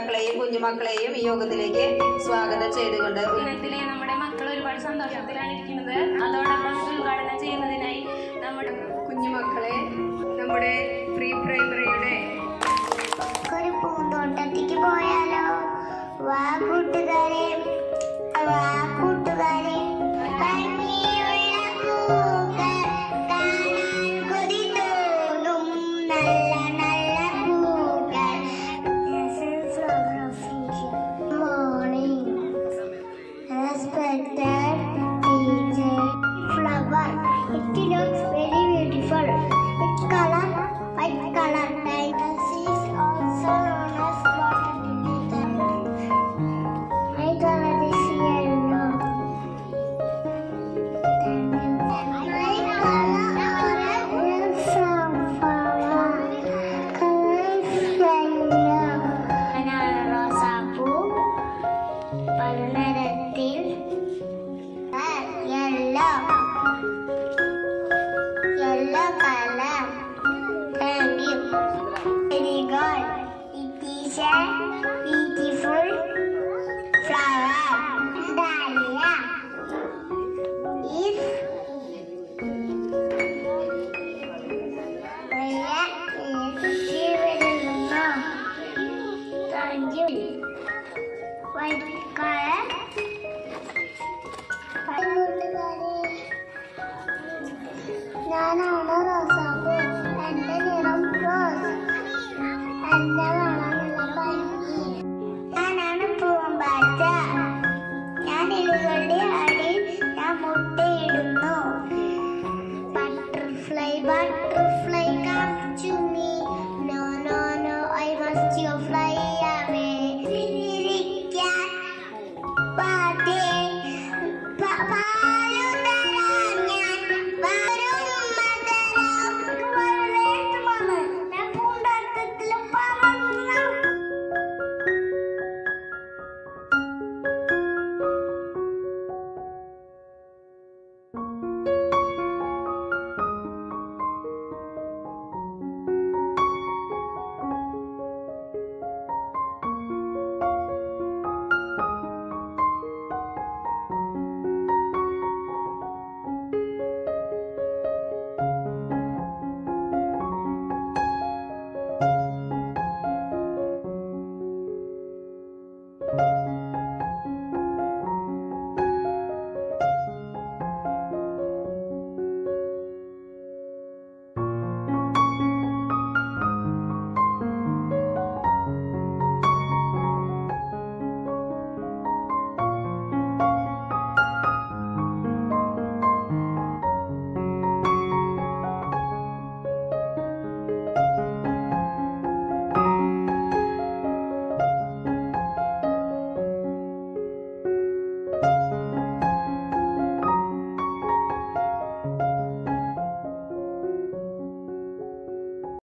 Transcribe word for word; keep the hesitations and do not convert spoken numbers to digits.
രക്ഷിതാക്കളെയും കുഞ്ഞുമക്കളെയും ഈ യോഗത്തിലേക്ക് സ്വാഗതം ചെയ്തുകൊണ്ട് നമ്മുടെ മക്കൾ ഒരുപാട് സന്തോഷത്തിലാണ് ഇരിക്കുന്നത്. അതോടൊപ്പം ഉദ്ഘാടനം ചെയ്യുന്നതിനായി നമ്മുടെ കുഞ്ഞുമക്കളെ നമ്മുടെ പ്രീ പ്രൈമറിയുടെ ഒരു പൂന്തോട്ടത്തേക്ക് പോയാലോ? വാ കൂട്ടുകാരെ, വാ കൂട്ടുകാരെ. ഭംഗിയുള്ള പൂക്കൾ കാണാൻ കൊതി തോന്നും, നല്ല നല്ല പൂക്കൾ. Morning respected teacher, flower, it looks very beautiful. Its color, white color, this is also known as water lily. My color is yellow. My color orange sunflower. Color is yellow. Banana റോസാപ്പൂ പലനിറത്തിൽ yellow. Yellow color. Thank you. Very good. It is a beautiful flower. Dahlia. If Dahlia is beautiful. Thank you. White color. ഞാനാണ് റോസാപ്പൂ. എൻ്റെ നിറം rose. എൻ്റെ